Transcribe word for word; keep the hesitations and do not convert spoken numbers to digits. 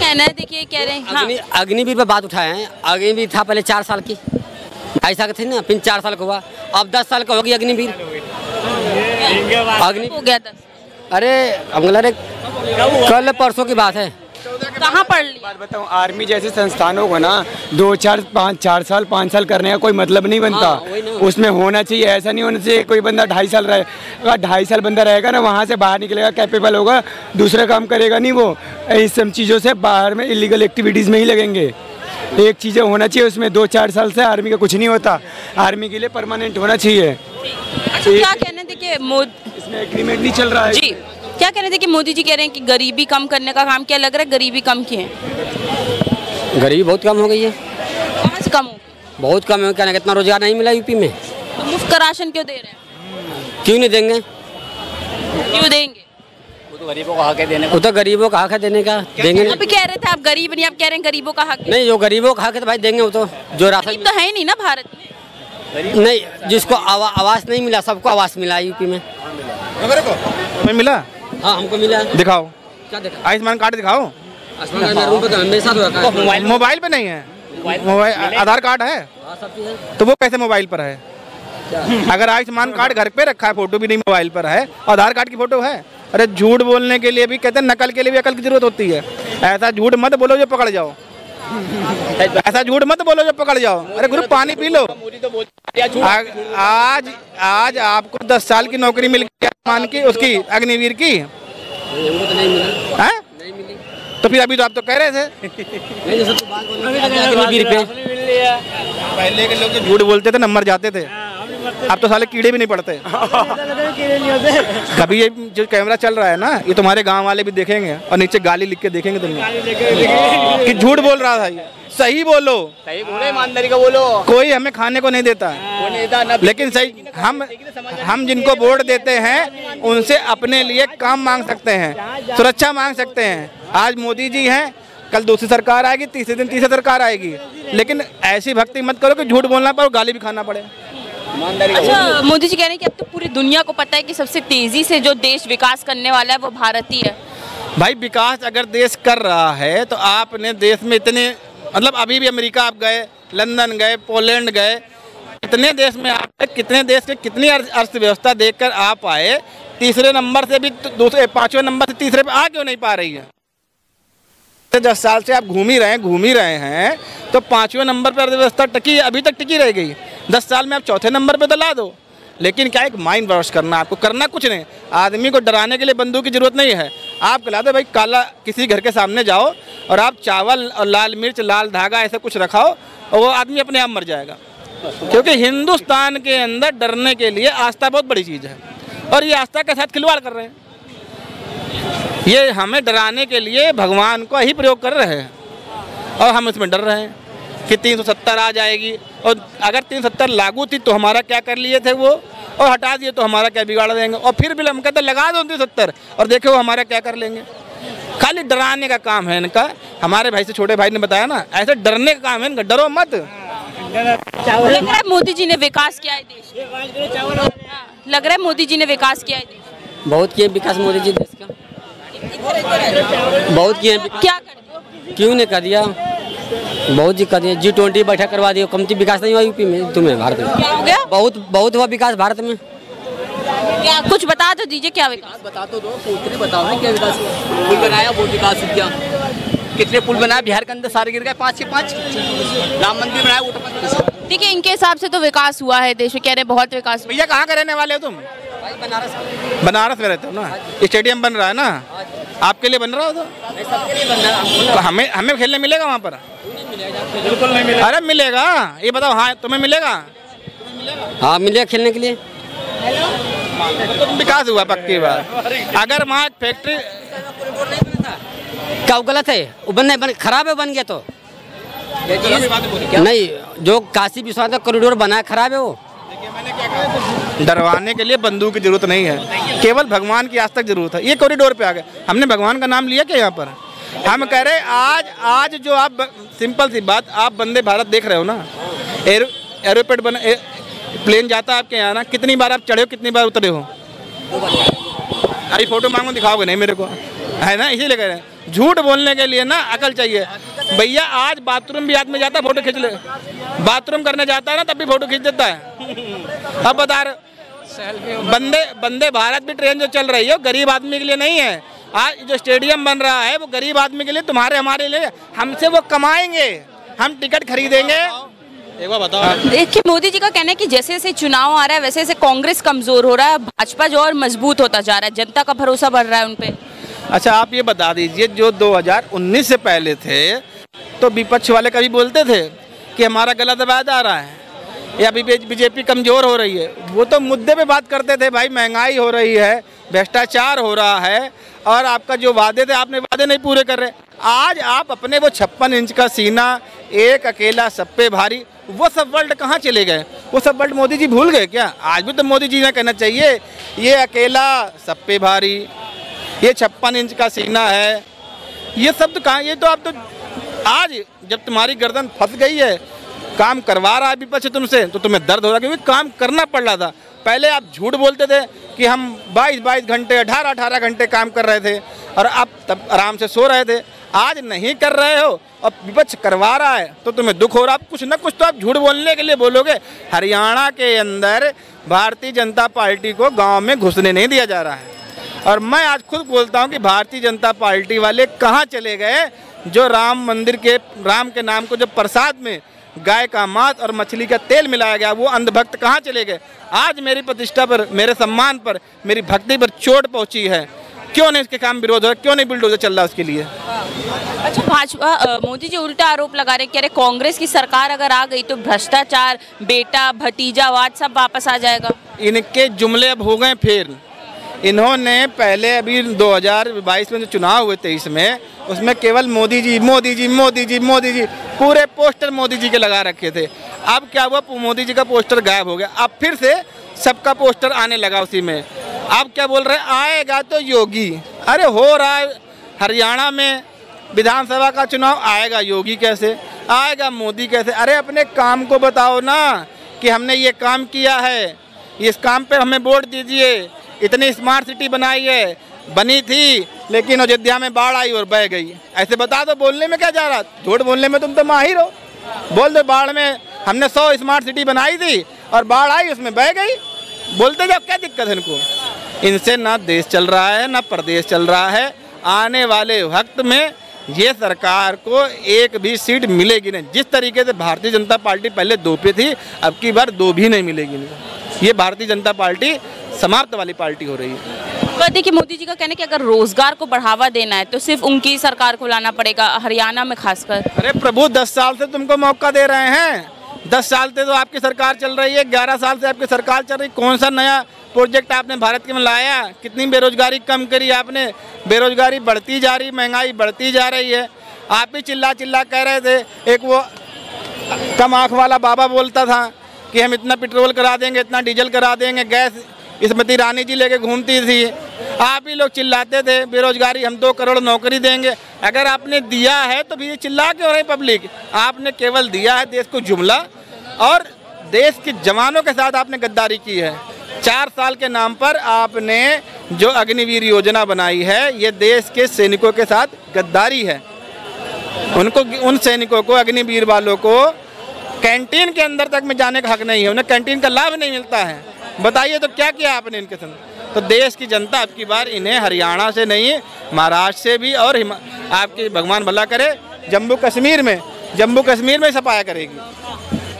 कहना है देखिए कह रहे हैं हाँ। अग्नि अग्निवीर पे बात उठाए हैं। अग्निवीर था पहले चार साल की, ऐसा थे ना, फिर चार साल का हुआ, अब दस साल का होगी अग्निवीर। अग्नि हो गया दस। अरे अगला कल परसों की बात है। कहाँ पढ़ ली? बात बताऊं, आर्मी जैसे संस्थानों को ना दो चार पाँच चार साल पाँच साल करने का कोई मतलब नहीं बनता। हाँ, उसमें होना चाहिए, ऐसा नहीं होना चाहिए कोई बंदा ढाई साल रहे, अगर ढाई साल बंदा रहेगा ना वहाँ से बाहर निकलेगा, कैपेबल होगा, दूसरा काम करेगा नहीं वो, इस सब चीज़ों से बाहर में इलीगल एक्टिविटीज़ में ही लगेंगे। एक चीज़ें होना चाहिए उसमें, दो चार साल से आर्मी का कुछ नहीं होता, आर्मी के लिए परमानेंट होना चाहिए। अच्छा क्या कहना है देखिए मोदी, इसमें एग्रीमेंट नहीं चल रहा है जी क्या कहना है देखिए मोदी जी कह रहे हैं कि गरीबी कम करने का काम, क्या लग रहा है गरीबी कम की है? गरीबी बहुत कम हो गई है। कहाँ से कम हो? बहुत कम है, क्या ना, कितना रोजगार नहीं मिला यूपी में। तो मुफ्त का राशन क्यों दे रहे हैं? क्यों नहीं देंगे? क्यों देंगे? वो तो गरीबों का हक है देने वो तो गरीबों का हक है देने का, देंगे अभी कह रहे थे आप गरीब नहीं, आप कह रहे हैं गरीबों का हक है। नहीं, जो गरीबों का हक है तो भाई देंगे, वो तो जो राशन गरीब तो है ही नहीं ना भारत में। नहीं, जिसको आवा, आवास नहीं मिला सबको आवास मिला यूपी में। तुम्हें मिला? हाँ हमको मिला। दिखाओ, क्या देखा? आयुष्मान कार्ड दिखाओ। आयुष्मान कार्ड मेरे रूम पे तो मेरे साथ रखा है। मोबाइल मोबाइल पे नहीं है, मोबाइल आधार कार्ड है हाँ, सब चीज़ है। तो वो कैसे मोबाइल पर है? अगर आयुष्मान कार्ड घर पे रखा है, फोटो भी नहीं मोबाइल पर है, आधार कार्ड की फोटो है। अरे झूठ बोलने के लिए भी कहते हैं, नकल के लिए भी अकल की जरूरत होती है। ऐसा झूठ मत बोलो जो पकड़ जाओ, ऐसा झूठ मत बोलो जो पकड़ जाओ। अरे गुरु पानी पी लो। आ, आज आज आपको दस साल की नौकरी मिल गई आयुष्मान की, उसकी अग्निवीर की है? तो फिर अभी तो आप तो कह रहे थे अग्निवीर पे पहले के लोग जो झूठ बोलते थे नंबर जाते थे, अब तो साले कीड़े भी नहीं पड़ते। कभी ये जो कैमरा चल रहा है ना, ये तुम्हारे गांव वाले भी देखेंगे और नीचे गाली लिख के देखेंगे तुमने कि झूठ बोल रहा था ये। सही बोलो, सही बोलो, ईमानदारी का बोलो। कोई हमें खाने को नहीं देता है, लेकिन सही हम हम जिनको वोट देते हैं उनसे अपने लिए काम मांग सकते हैं, सुरक्षा मांग सकते हैं। आज मोदी जी हैं, कल दूसरी सरकार आएगी, तीसरे दिन तीसरी सरकार आएगी, लेकिन ऐसी भक्ति मत करो कि झूठ बोलना पड़े और गाली भी खाना पड़े। अच्छा मोदी जी कह रहे हैं कि अब तो पूरी दुनिया को पता है कि सबसे तेजी से जो देश विकास करने वाला है वो भारत ही है। भाई विकास अगर देश कर रहा है तो आपने देश में इतने, मतलब अभी भी अमेरिका आप गए, लंदन गए, पोलैंड गए, कितने देश में आप कितने देश के कितनी अर्थव्यवस्था देखकर आप आए, तीसरे नंबर से भी दूसरे पांचवें नंबर से तीसरे पे आ क्यों नहीं पा रही है? दस साल से आप घूम ही रहे हैं घूम ही रहे हैं तो पांचवें नंबर पर अर्थव्यवस्था टिकी, अभी तक टिकी रह गई। दस साल में आप चौथे नंबर पे तो ला दो, लेकिन क्या एक माइंड वॉश करना, आपको करना कुछ नहीं। आदमी को डराने के लिए बंदूक की जरूरत नहीं है। आप कह दो भाई काला, किसी घर के सामने जाओ और आप चावल और लाल मिर्च लाल धागा ऐसा कुछ रखाओ और वो आदमी अपने आप मर जाएगा। क्योंकि हिंदुस्तान के अंदर डरने के लिए आस्था बहुत बड़ी चीज़ है और ये आस्था के साथ खिलवाड़ कर रहे हैं। ये हमें डराने के लिए भगवान को ही प्रयोग कर रहे हैं और हम इसमें डर रहे हैं कि तीन सौ सत्तर आ जाएगी, और अगर तीन सौ सत्तर लागू थी तो हमारा क्या कर लिए थे वो, और हटा दिए तो हमारा क्या बिगाड़ देंगे, और फिर भी हम कहते लगा दो तीन सौ सत्तर और देखो हमारा क्या कर लेंगे। खाली डराने का काम है इनका। हमारे भाई से छोटे भाई ने बताया ना, ऐसे डरने का काम है इनका, डरो मत। लग रहा है मोदी जी ने विकास किया है देश का, लग रहा है मोदी जी ने विकास किया है देश। बहुत किए विकास मोदी जी देश का, बहुत किए। क्या कर क्यों नहीं कर दिया? बहुत जी कर दिया। जी ट्वेंटी बैठक करवा दिया, कमती विकास नहीं हुआ यूपी में, तुम्हें भारत में क्या हो गया? बहुत बहुत हुआ विकास भारत में। क्या कुछ बता तो दीजिए, क्या विकास बता तो दो, पूछने बताओ ना क्या विकास हुआ। पुल बनाया, वो विकास हो गया। कितने पुल बनाया बिहार के अंदर, सारे गिर गए, पाँच के पाँच। राम मंदिर बनाया, वो तो देखिए इनके हिसाब से तो विकास हुआ है देश में, कह रहे हैं बहुत विकास। भैया कहाँ के रहने वाले हो तुम? बनारस बनारस में रहते हो ना? स्टेडियम बन रहा है ना, आपके लिए बन रहा हो तो हमें हमें खेलने मिलेगा वहाँ पर? बिल्कुल नहीं मिलेगा। अरे मिलेगा, ये बताओ। हाँ तुम्हें मिलेगा? हाँ मिलेगा खेलने के लिए। तो विकास हुआ पक्की बात। अगर वहाँ फैक्ट्री क्या गलत है? वो बन बन खराब है, बन गया तो नहीं। जो काशी विश्वनाथ कॉरिडोर बना है खराब है वो। डरवाने के लिए बंदूक की जरूरत नहीं है, केवल भगवान की आस्था की जरूरत है। ये कॉरिडोर पे आ गए, हमने भगवान का नाम लिया क्या यहाँ पर? हम कह रहे आज आज जो आप सिंपल सी बात, आप वंदे भारत देख रहे हो ना, एरो एरोपेट बना, ए, प्लेन जाता है आपके यहाँ ना, कितनी बार आप चढ़े हो, कितनी बार उतरे हो? अभी फोटो मांगो, दिखाओगे नहीं मेरे को, है ना? इसीलिए कह रहे हैं झूठ बोलने के लिए ना अकल चाहिए भैया। आज बाथरूम भी आदमी जाता है फोटो खींच ले, बाथरूम करने जाता है ना तब भी फोटो खींच देता है। अब बता रहे बंदे वंदे भारत भी ट्रेन जो चल रही है गरीब आदमी के लिए नहीं है। आज जो स्टेडियम बन रहा है वो गरीब आदमी के लिए, तुम्हारे हमारे लिए। हमसे वो कमाएंगे, हम टिकट खरीदेंगे। एक बार बताओ। देखिए मोदी जी का कहना है कि जैसे जैसे चुनाव आ रहा है वैसे वैसे कांग्रेस कमजोर हो रहा है, भाजपा जो और मजबूत होता जा रहा है, जनता का भरोसा बढ़ रहा है उन पे। अच्छा आप ये बता दीजिए, जो दो हज़ार उन्नीस से पहले थे तो विपक्ष वाले कभी बोलते थे कि हमारा गला दबाया जा रहा है या बीजेपी कमजोर हो रही है? वो तो मुद्दे पे बात करते थे, भाई महंगाई हो रही है, भ्रष्टाचार हो रहा है और आपका जो वादे थे आपने वादे नहीं पूरे कर रहे। आज आप अपने वो छप्पन इंच का सीना, एक अकेला सब पे भारी, वो सब वर्ल्ड कहाँ चले गए? वो सब वर्ल्ड मोदी जी भूल गए क्या? आज भी तो मोदी जी ने कहना चाहिए ये अकेला सब पे भारी, ये छप्पन इंच का सीना है, ये सब तो कहाँ? ये तो आप तो आज जब तुम्हारी गर्दन फंस गई है, काम करवा रहा है विपक्ष तुमसे, तो तुम्हें दर्द हो रहा है क्योंकि काम करना पड़ रहा था। पहले आप झूठ बोलते थे कि हम बाईस बाईस घंटे अठारह अठारह घंटे काम कर रहे थे और अब तब आराम से सो रहे थे। आज नहीं कर रहे हो और विपक्ष करवा रहा है तो तुम्हें दुख हो रहा है। कुछ ना कुछ तो आप झूठ बोलने के लिए बोलोगे। हरियाणा के अंदर भारतीय जनता पार्टी को गाँव में घुसने नहीं दिया जा रहा है और मैं आज खुद बोलता हूँ कि भारतीय जनता पार्टी वाले कहाँ चले गए? जो राम मंदिर के राम के नाम को जो प्रसाद में गाय का मांस और मछली का तेल मिलाया गया, वो अंधभक्त कहाँ चले गए? आज मेरी प्रतिष्ठा पर, मेरे सम्मान पर, मेरी भक्ति पर चोट पहुँची है। क्यों नहीं इसके काम विरोध हो रहा? क्यों नहीं बुलडोजर चल रहा उसके लिए? अच्छा भाजपा मोदी जी उल्टा आरोप लगा रहे हैं कि अरे कांग्रेस की सरकार अगर आ गई तो भ्रष्टाचार, बेटा भतीजावाद सब वापस आ जाएगा। इनके जुमले अब हो गए फिर। इन्होंने पहले अभी दो हज़ार बाईस में जो चुनाव हुए तेईस में, उसमें केवल मोदी जी मोदी जी मोदी जी मोदी जी पूरे पोस्टर मोदी जी के लगा रखे थे। अब क्या हुआ? मोदी जी का पोस्टर गायब हो गया। अब फिर से सबका पोस्टर आने लगा उसी में। अब क्या बोल रहे हैं? आएगा तो योगी। अरे हो रहा है हरियाणा में विधानसभा का चुनाव, आएगा योगी कैसे? आएगा मोदी कैसे? अरे अपने काम को बताओ ना कि हमने ये काम किया है, इस काम पे हमें वोट दीजिए। इतनी स्मार्ट सिटी बनाई है, बनी थी लेकिन अयोध्या में बाढ़ आई और बह गई। ऐसे बता दो, बोलने में क्या जा रहा? झूठ बोलने में तुम तो माहिर हो। बोल दो बाढ़ में हमने सौ स्मार्ट सिटी बनाई थी और बाढ़ आई उसमें बह गई। बोलते जाओ, क्या दिक्कत है इनको? इनसे ना देश चल रहा है ना प्रदेश चल रहा है। आने वाले वक्त में ये सरकार को एक भी सीट मिलेगी नहीं। जिस तरीके से भारतीय जनता पार्टी पहले दो पे थी, अब की बार दो भी नहीं मिलेगी। ये भारतीय जनता पार्टी समाप्त वाली पार्टी हो रही है। पर देखिए मोदी जी का कहना है कि अगर रोजगार को बढ़ावा देना है तो सिर्फ उनकी सरकार को लाना पड़ेगा, हरियाणा में खासकर। अरे प्रभु, दस साल से तुमको मौका दे रहे हैं। दस साल से तो आपकी सरकार चल रही है, ग्यारह साल से आपकी सरकार चल रही। कौन सा नया प्रोजेक्ट आपने भारत के में लाया? कितनी बेरोजगारी कम करी आपने? बेरोजगारी बढ़ती जा रही, महंगाई बढ़ती जा रही है। आप ही चिल्ला चिल्ला कह रहे थे। एक वो कम आँख वाला बाबा बोलता था कि हम इतना पेट्रोल करा देंगे, इतना डीजल करा देंगे, गैस स्मृति ईरानी जी लेके घूमती थी। आप ही लोग चिल्लाते थे बेरोजगारी, हम दो करोड़ नौकरी देंगे। अगर आपने दिया है तो भी ये चिल्ला क्यों रही पब्लिक? आपने केवल दिया है देश को जुमला और देश के जवानों के साथ आपने गद्दारी की है। चार साल के नाम पर आपने जो अग्निवीर योजना बनाई है, ये देश के सैनिकों के साथ गद्दारी है। उनको, उन सैनिकों को, अग्निवीर वालों को कैंटीन के अंदर तक में जाने का हक नहीं है, उन्हें कैंटीन का लाभ नहीं मिलता है। बताइए तो क्या किया आपने इनके संग? तो देश की जनता अब की बार इन्हें हरियाणा से नहीं, महाराष्ट्र से भी और आपके भगवान भला करे जम्मू कश्मीर में जम्मू कश्मीर में सफाया करेगी।